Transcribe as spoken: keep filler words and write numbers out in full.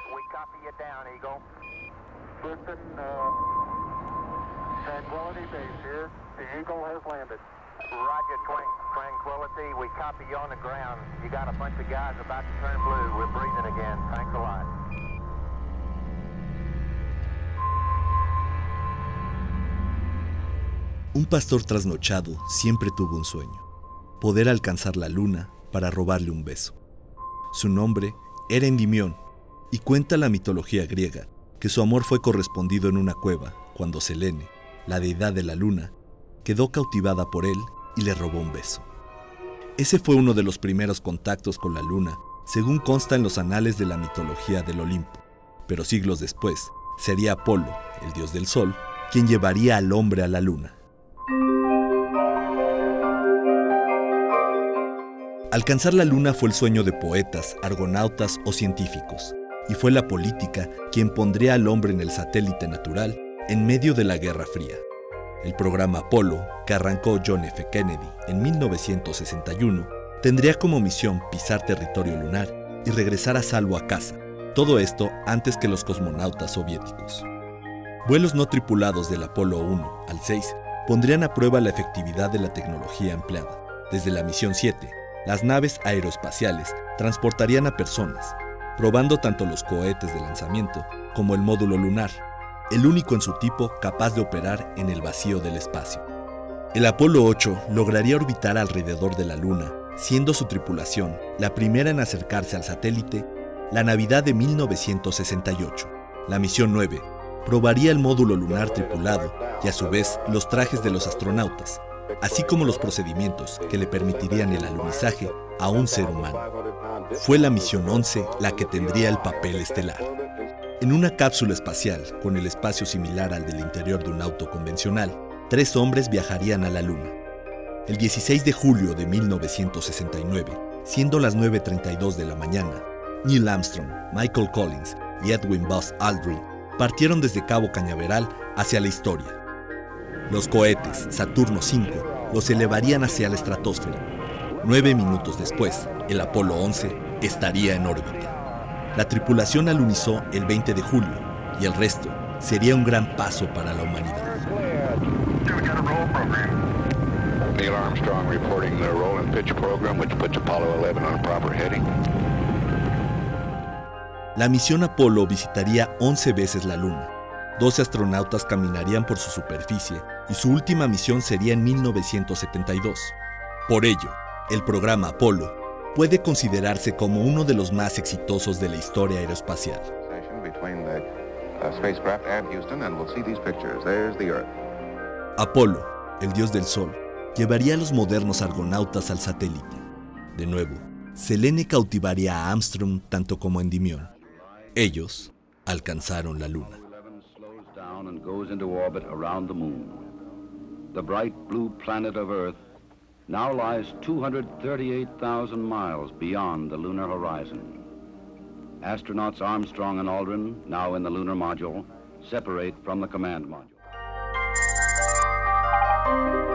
we copy you down, Eagle. Listen, uh, Tranquility Base here. The Eagle has landed. Roger, Twan Tranquility. We copy you on the ground. You got a bunch of guys about to turn blue. We're breathing again. Thanks a lot. Un pastor trasnochado siempre tuvo un sueño: poder alcanzar la luna para robarle un beso. Su nombre era Endymión, y cuenta la mitología griega que su amor fue correspondido en una cueva cuando Selene, la deidad de la luna, quedó cautivada por él y le robó un beso. Ese fue uno de los primeros contactos con la luna, según consta en los anales de la mitología del Olimpo, pero siglos después sería Apolo, el dios del sol, quien llevaría al hombre a la luna. Alcanzar la luna fue el sueño de poetas, argonautas o científicos, y fue la política quien pondría al hombre en el satélite natural en medio de la Guerra Fría. El programa Apolo, que arrancó John F. Kennedy en mil novecientos sesenta y uno, tendría como misión pisar territorio lunar y regresar a salvo a casa, todo esto antes que los cosmonautas soviéticos. Vuelos no tripulados del Apolo uno al seis pondrían a prueba la efectividad de la tecnología empleada. Desde la misión siete, las naves aeroespaciales transportarían a personas, probando tanto los cohetes de lanzamiento como el módulo lunar, el único en su tipo capaz de operar en el vacío del espacio. El Apolo ocho lograría orbitar alrededor de la Luna, siendo su tripulación la primera en acercarse al satélite la Navidad de mil novecientos sesenta y ocho. La misión nueve probaría el módulo lunar tripulado y a su vez los trajes de los astronautas, así como los procedimientos que le permitirían el alunizaje a un ser humano. Fue la misión once la que tendría el papel estelar. En una cápsula espacial con el espacio similar al del interior de un auto convencional, tres hombres viajarían a la Luna. El dieciséis de julio de mil novecientos sesenta y nueve, siendo las nueve treinta y dos de la mañana, Neil Armstrong, Michael Collins y Edwin Buzz Aldrin partieron desde Cabo Cañaveral hacia la historia. Los cohetes Saturno cinco los elevarían hacia la estratosfera. Nueve minutos después, el Apolo once estaría en órbita. La tripulación alunizó el veinte de julio y el resto sería un gran paso para la humanidad. Neil Armstrong reporting the roll and pitch program, which puts Apollo eleven on proper heading. La misión Apolo visitaría once veces la Luna. doce astronautas caminarían por su superficie y su última misión sería en mil novecientos setenta y dos. Por ello, el programa Apolo puede considerarse como uno de los más exitosos de la historia aeroespacial. Apolo, el dios del sol, llevaría a los modernos argonautas al satélite. De nuevo, Selene cautivaría a Armstrong tanto como a Endymión. Ellos alcanzaron la Luna. And goes into orbit around the moon. The bright blue planet of Earth now lies two hundred thirty-eight thousand miles beyond the lunar horizon. Astronauts Armstrong and Aldrin, now in the lunar module, separate from the command module.